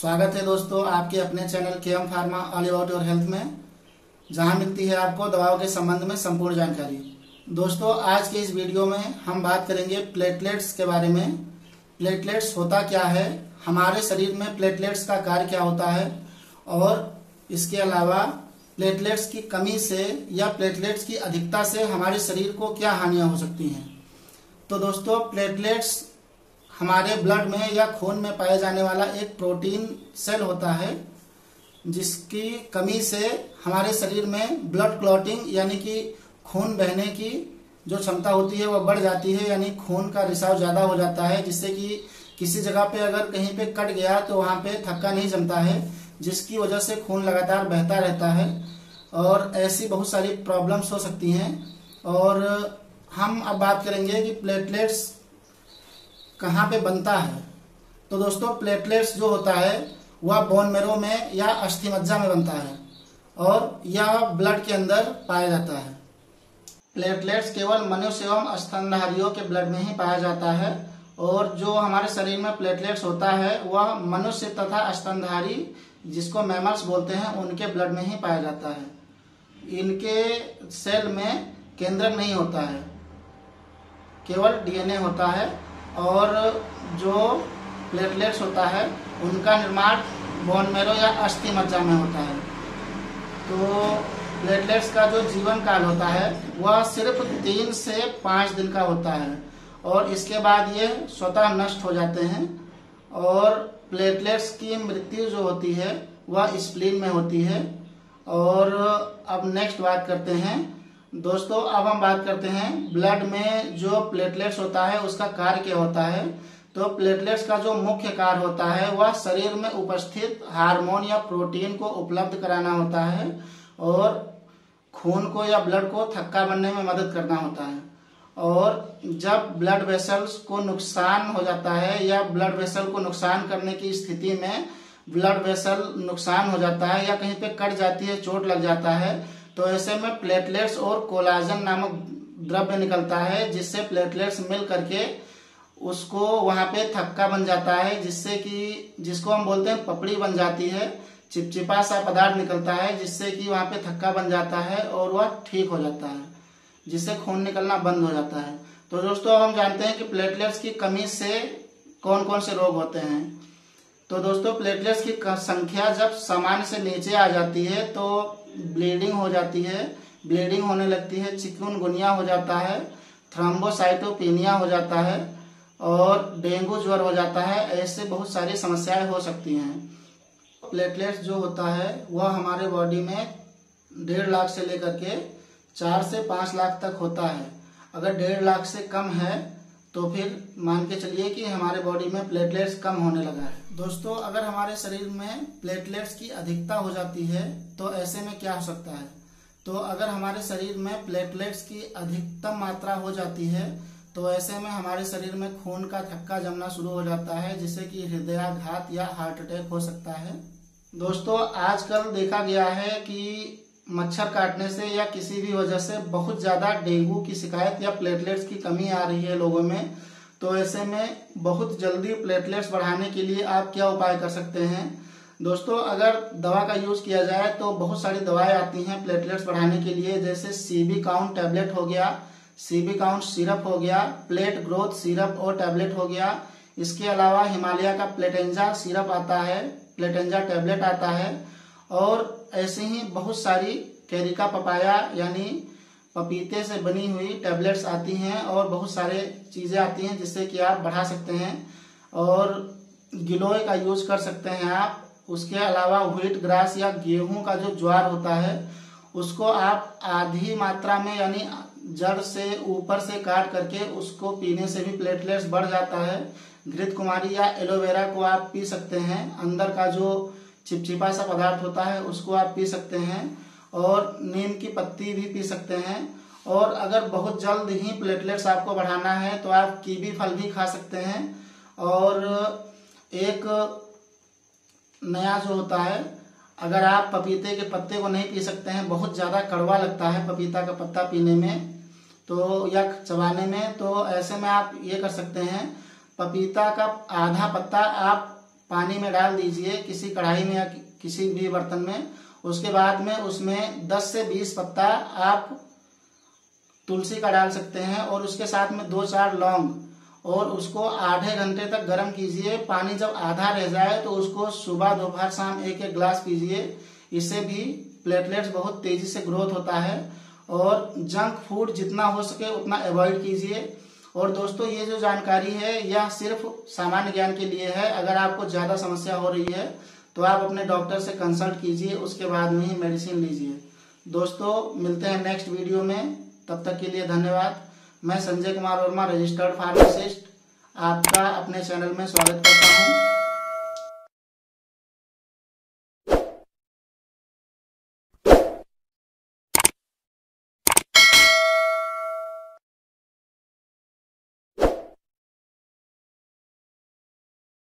स्वागत है दोस्तों आपके अपने channel KM pharma all about your health में, जहां मिलती है आपको दवाओं के संबंध में संपूर्ण जानकारी। दोस्तों आज के इस वीडियो में हम बात करेंगे प्लेटलेट्स के बारे में। प्लेटलेट्स होता क्या है, हमारे शरीर में प्लेटलेट्स का कार्य क्या होता है और इसके अलावा प्लेटलेट्स की कमी से या प्लेटलेट्स की अधिकता से हमारे शरीर को क्या हानियां हो सकती हैं। तो दोस्तों प्लेटलेट्स हमारे ब्लड में या खून में पाए जाने वाला एक प्रोटीन सेल होता है, जिसकी कमी से हमारे शरीर में ब्लड क्लॉटिंग यानी कि खून बहने की जो क्षमता होती है वह बढ़ जाती है, यानी खून का रिसाव ज्यादा हो जाता है, जिससे कि किसी जगह पे अगर कहीं पे कट गया तो वहां पे थक्का नहीं जमता है, जिसकी वजह से खून लगातार बहता रहता है और ऐसी बहुत सारी प्रॉब्लम्स हो सकती हैं। और हम अब बात करेंगे कि प्लेटलेट्स कहाँ पे बनता है। तो दोस्तों प्लेटलेट्स जो होता है वह बोन मैरो में या अस्थि मज्जा में बनता है और यह ब्लड के अंदर पाया जाता है। प्लेटलेट्स केवल मनुष्य एवं स्तनधारियों के ब्लड में ही पाया जाता है और जो हमारे शरीर में प्लेटलेट्स होता है वह मनुष्य तथा स्तनधारी जिसको मैमल्स बोलते हैं उनके ब्लड में ही पाया जाता है। इनके सेल में केंद्रक नहीं होता है, केवल डीएनए होता है और जो प्लेटलेट्स होता है उनका निर्माण बोन मैरो या अस्थि मज्जा में होता है। तो प्लेटलेट्स का जो जीवन काल होता है वह सिर्फ 3 से 5 दिन का होता है और इसके बाद ये स्वतः नष्ट हो जाते हैं। और प्लेटलेट्स की मृत्यु जो होती है वह स्प्लीन में होती है। और अब नेक्स्ट बात करते हैं दोस्तों, अब हम बात करते हैं ब्लड में जो प्लेटलेट्स होता है उसका कार्य क्या होता है। तो प्लेटलेट्स का जो मुख्य कार्य होता है वह शरीर में उपस्थित हार्मोन या प्रोटीन को उपलब्ध कराना होता है और खून को या ब्लड को थक्का बनने में मदद करना होता है। और जब ब्लड वेसल्स को नुकसान हो जाता है या ब्लड वेसल को नुकसान करने की स्थिति में ब्लड वेसल नुकसान हो जाता है या कहीं पे कट जाती है, चोट लग जाता है, तो ऐसे में प्लेटलेट्स और कोलाजन नामक द्रव्य निकलता है, जिससे प्लेटलेट्स मिल करके उसको वहां पे थक्का बन जाता है, जिसको हम बोलते हैं पपड़ी बन जाती है। चिपचिपा सा पदार्थ निकलता है जिससे कि वहां पे थक्का बन जाता है और वह ठीक हो जाता है, जिससे खून निकलना बंद हो जाता है। तो दोस्तों हम जानते हैं कि प्लेटलेट्स की कमी से कौन कौन से रोग होते हैं। तो दोस्तों प्लेटलेट्स की संख्या जब सामान्य से नीचे आ जाती है तो ब्लीडिंग हो जाती है, ब्लीडिंग होने लगती है, चिकनगुनिया हो जाता है, थ्रोम्बोसाइटोपेनिया हो जाता है और डेंगू ज्वर हो जाता है। ऐसे बहुत सारी समस्याएं हो सकती हैं। प्लेटलेट्स जो होता है वह हमारे बॉडी में 1.5 लाख से लेकर के 4 से 5 लाख तक होता है। अगर 1.5 लाख से कम है तो फिर मान के चलिए कि हमारे बॉडी में प्लेटलेट्स कम होने लगा है। दोस्तों अगर हमारे शरीर में प्लेटलेट्स की अधिकता हो जाती है तो ऐसे में क्या हो सकता है। तो अगर हमारे शरीर में प्लेटलेट्स की अधिकतम मात्रा हो जाती है तो ऐसे में हमारे शरीर में खून का थक्का जमना शुरू हो जाता है, जिससे कि हृदयाघात या हार्ट अटैक हो सकता है। दोस्तों आजकल देखा गया है कि मच्छर काटने से या किसी भी वजह से बहुत ज्यादा डेंगू की शिकायत या प्लेटलेट्स की कमी आ रही है लोगों में। तो ऐसे में बहुत जल्दी प्लेटलेट्स बढ़ाने के लिए आप क्या उपाय कर सकते हैं। दोस्तों अगर दवा का यूज किया जाए तो बहुत सारी दवाएं आती हैं प्लेटलेट्स बढ़ाने के लिए, जैसे सीबी काउंट टैबलेट हो गया, सीबी काउंट सिरप हो गया, प्लेट ग्रोथ सिरप और टैबलेट हो गया। इसके अलावा हिमालय का प्लेटेंजा सिरप आता है, प्लेटेंजा टैबलेट आता है और ऐसे ही बहुत सारी कैरिका पपाया यानी पपीते से बनी हुई टैबलेट्स आती हैं और बहुत सारे चीजें आती हैं जिससे कि आप बढ़ा सकते हैं। और गिलोय का यूज कर सकते हैं आप। उसके अलावा व्हीट ग्रास या गेहूं का जो ज्वार होता है उसको आप आधी मात्रा में यानी जड़ से ऊपर से काट करके उसको पीने से भी प्लेटलेट्स बढ़ जाता है। घृत कुमारी या एलोवेरा को आप पी सकते हैं, अंदर का जो चिपचिपा सा पदार्थ होता है उसको आप पी सकते हैं और नीम की पत्ती भी पी सकते हैं। और अगर बहुत जल्द ही प्लेटलेट्स आपको बढ़ाना है तो आप कीवी फल भी खा सकते हैं। और एक नया जो होता है, अगर आप पपीते के पत्ते को नहीं पी सकते हैं, बहुत ज्यादा कड़वा लगता है पपीता का पत्ता पीने में तो या चबाने में, तो ऐसे में आप ये कर सकते हैं, पपीता का आधा पत्ता आप पानी में डाल दीजिए, किसी कढ़ाई में या किसी भी बर्तन में। उसके बाद में उसमें 10 से 20 पत्ता आप तुलसी का डाल सकते हैं और उसके साथ में 2-4 लौंग, और उसको आधे घंटे तक गर्म कीजिए। पानी जब आधा रह जाए तो उसको सुबह दोपहर शाम 1-1 गिलास पीजिए। इससे भी प्लेटलेट्स बहुत तेजी से ग्रोथ होता है। और जंक फूड जितना हो सके उतना अवॉइड कीजिए। और दोस्तों, ये जो जानकारी है यह सिर्फ सामान्य ज्ञान के लिए है। अगर आपको ज्यादा समस्या हो रही है तो आप अपने डॉक्टर से कंसल्ट कीजिए, उसके बाद में ही मेडिसिन लीजिए। दोस्तों, मिलते हैं नेक्स्ट वीडियो में, तब तक के लिए धन्यवाद। मैं संजय कुमार वर्मा, रजिस्टर्ड फार्मासिस्ट, आपका अपने चैनल में स्वागत करता हूं।